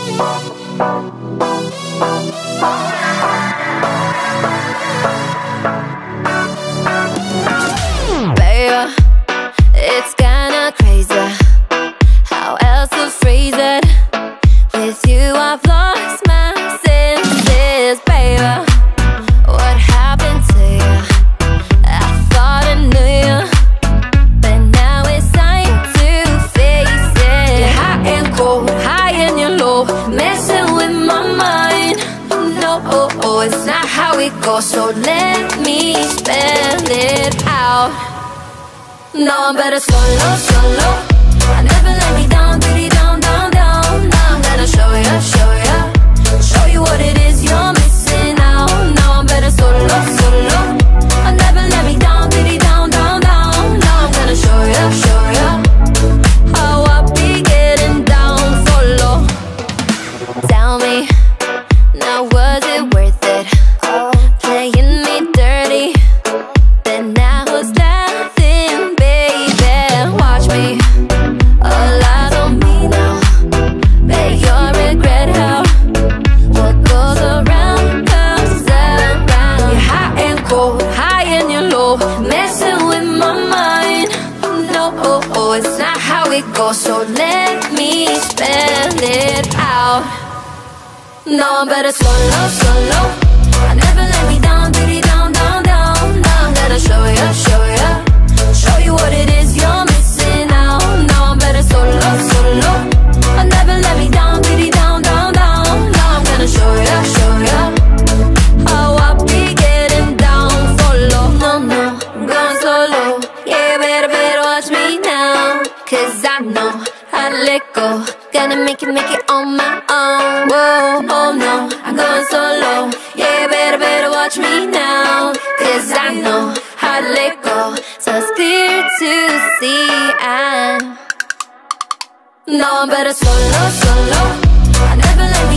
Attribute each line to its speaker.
Speaker 1: Baby, it's kinda crazy how else to phrase it. With you I've lost my senses. Baby, what happened to you? I thought I knew you, but now it's time to face it. You're hot and cold, high and you're low, messing with my mind. No, it's not how it goes, so let me spell it out. No, I'm better solo, solo. I never let me down, pretty down, down, down. Now I'm gonna show ya, show ya, show you what it is you're missing out. Now I'm better solo, solo. I never let me down, pretty down, down, down. Now I'm gonna show ya, show ya, how I be getting down for low. Tell me, now was it worth it? Playing me dirty, then now who's laughing, baby? Watch me, all eyes on me now. Bet you'll regret how what goes around comes around. You're hot and cold, high and you're low, messing with my mind. No, it's not how it goes, so let me spell it out. No, I'm better solo, solo. I never let me down, pretty down, down, down. Now I'm gonna show ya, show ya, show you what it is you're missing out. Now I'm better solo, solo. I never let me down, pretty down, down, down. Now I'm gonna show ya, how I be getting down for low. No, I'm going solo. Yeah, better watch me now, 'cause I know how to let go. Gonna make it on my own. Whoa, oh no, I'm going solo. Yeah, better watch me now, 'cause I know how to let go. So it's clear to see I know I'm better solo, solo. I never let